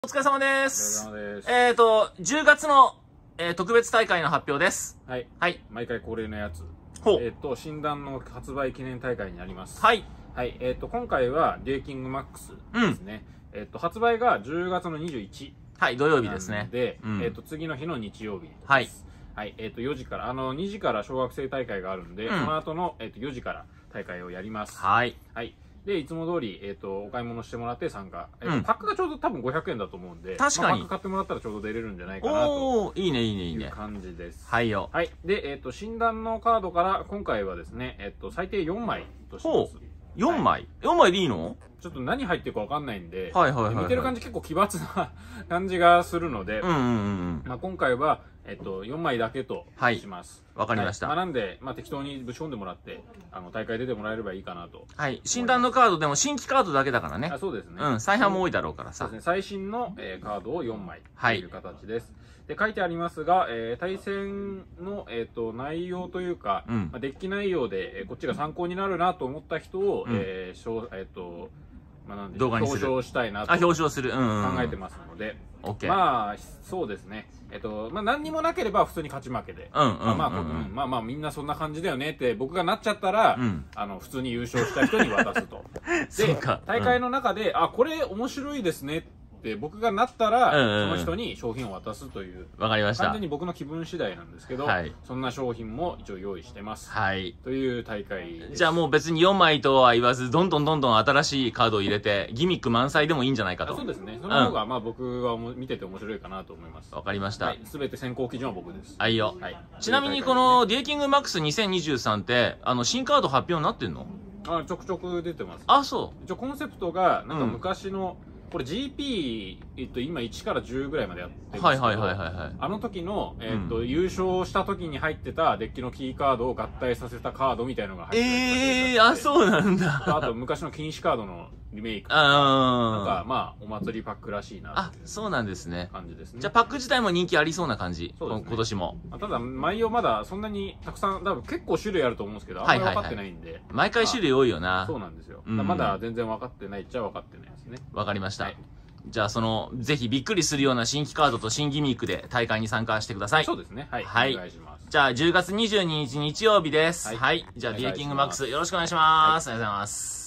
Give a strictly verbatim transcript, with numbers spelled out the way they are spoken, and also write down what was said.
お疲れ様です。 お疲れ様です。 えっと、じゅうがつの、えー、特別大会の発表です。 はい。 はい。 毎回恒例のやつ。 ほう。 えっ、と、診断の発売記念大会になります。 はい。 はい。えっ、と、今回は、デイキングマックスですね。うん、えっと、発売がじゅうがつのにじゅういち。 はい、土曜日ですね。 で、 うん、 えっ、と、次の日の日曜日です。 はい。 はい。えっ、と、よじから、あの、にじから小学生大会があるんで、うん、その後の、えっ、と、よじから大会をやります。 はい。 はい。で、いつも通り、えっ、と、お買い物してもらって参加。えーとうん、 パックがちょうど多分ごひゃくえんだと思うんで、 確かに。まあ、 パック買ってもらったらちょうど出れるんじゃないかなと。 おー、いいね、いいね、いいね。 いう感じです。 はいよ。 はい。で、えっ、と、診断のカードから今回はですね、えっ、と、最低よんまいとします。 よんまい、はい、よんまいでいいの？ ちょっと何入ってるかわかんないんで、 はいはいはい、はい。 見てる感じ結構奇抜な感じがするので、 うんうんうん。 まあ今回は、えっと、よんまいだけとします。 わ、はい、かりました。 はい、まあなんで、まあ適当にぶち込んでもらって、あの、大会出てもらえればいいかなと。 はい。診断のカードでも新規カードだけだからね。 あ、そうですね。 うん。再販も多いだろうからさ。 そうですね。最新の、えー、カードをよんまいという形です。 はい、 で、書いてありますが、えー、対戦の、えっ、ー、と、内容というか、うん、まあ、デッキ内容で、えー、こっちが参考になるなと思った人を、うん、えー、えっ、ー、と、まあ、なんで動画に表彰したいなと。 あ、表彰する。うん。 考えてますので。 オッケー。 まあ、そうですね。えっと、まあ、何にもなければ普通に勝ち負けで。うんうん。まあまあまあ、みんなそんな感じだよねって僕がなっちゃったら、うん、あの、普通に優勝した人に渡すと。で、大会の中で、あ、これ面白いですねって僕がなったら、その人に商品を渡すという。 わかりました。 完全に僕の気分次第なんですけど、はい、そんな商品も一応用意してます。はい。という大会です。 じゃあもう別によんまいとは言わず、どんどんどんどん新しいカードを入れて、ギミック満載でもいいんじゃないかと。 そうですね。その方が、まあ僕は見てて面白いかなと思います。 わかりました。 すべて選考基準は僕です。 はい、よ。はい。ちなみにこの、ディエキングマックスにせんにじゅうさんって、あの、新カード発表になってんの？ あ、ちょくちょく出てます。 あ、そう。 一応コンセプトが、なんか昔の、うんこれ ジーピー、えっと、今いちからじゅうぐらいまでやってるんですけど、はいはいはいはい。あの時の、えっと、うん、優勝した時に入ってたデッキのキーカードを合体させたカードみたいのが入ってる。 ええー、あ、そうなんだ。 あと、昔の禁止カードのリメイク。あなんか、まあ、お祭りパックらしいな。 あ、そうなんですね。 感じですね。 じゃあ、パック自体も人気ありそうな感じ。そうですね。今年も。 ただ、内容まだそんなにたくさん、多分結構種類あると思うんですけど、あんまり分かってないんで。はいはいはい、 毎回種類多いよな。 そうなんですよ。うん、まだ全然分かってないっちゃ分かってないですね。 わかりました。はい、じゃあ、その、ぜひびっくりするような新規カードと新ギミックで大会に参加してください。 そうですね。はい。 はい。 お願いします。 じゃあ、じゅうがつにじゅうににち日曜日です。はい。はい、じゃあ、ディエキングマックスよろしくお願いします。はい、ありがとうございます。